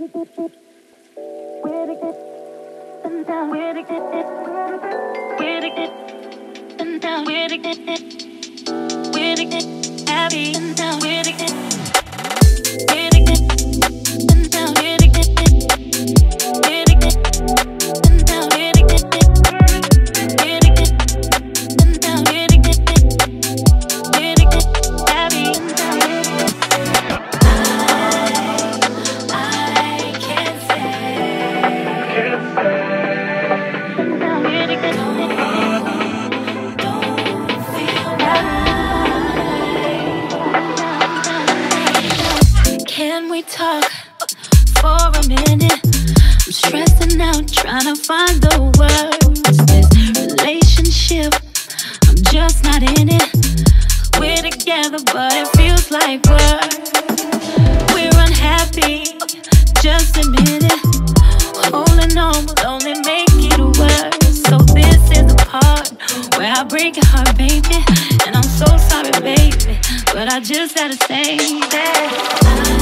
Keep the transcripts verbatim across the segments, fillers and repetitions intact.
Can we talk for a minute? I'm stressing out, trying to find the words. This relationship, I'm just not in it. We're together, but it feels like work. We're unhappy, just admit it. Holding on will only make it worse. So this is the part where I break your heart, baby. And I'm so sorry, baby, but I just gotta say that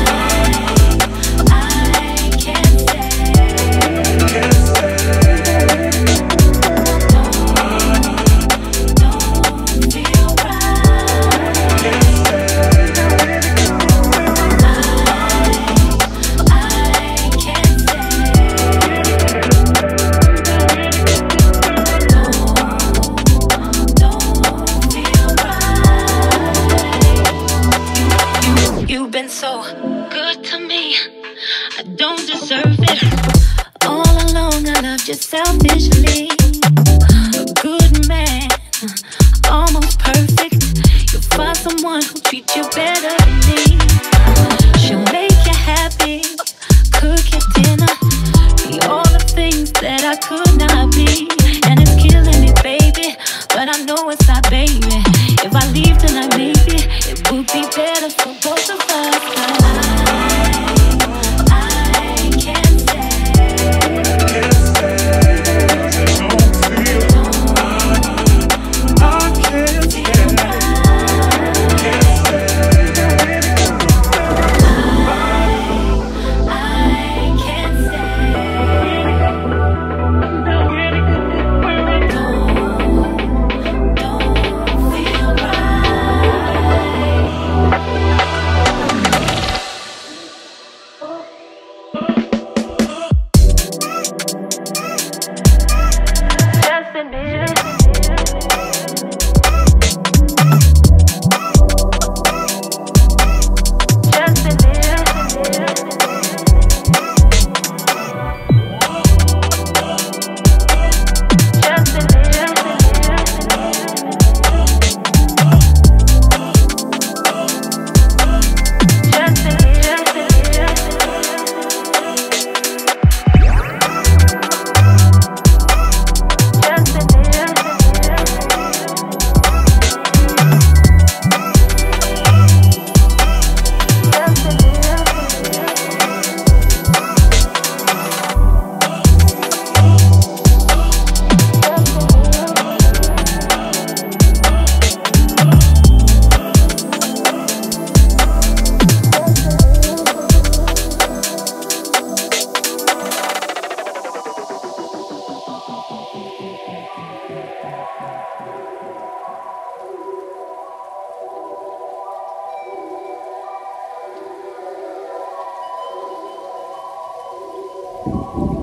I, I can't say, can't say. You've been so good to me, I don't deserve it. All along I loved you selfishly. A good man, almost perfect. You'll find someone who'll treat you better than me. She'll make you happy, cook your dinner, be all the things that I could not be. And it's killing me, baby, but I know it's not, baby. If I leave tonight, maybe it would be better for both of us. I, I can't say, can't say, don't feel, I can't say, can't say, I can't say, don't, don't feel right. Just admit it. Just admit it. Just admit it. Just admit it. Thank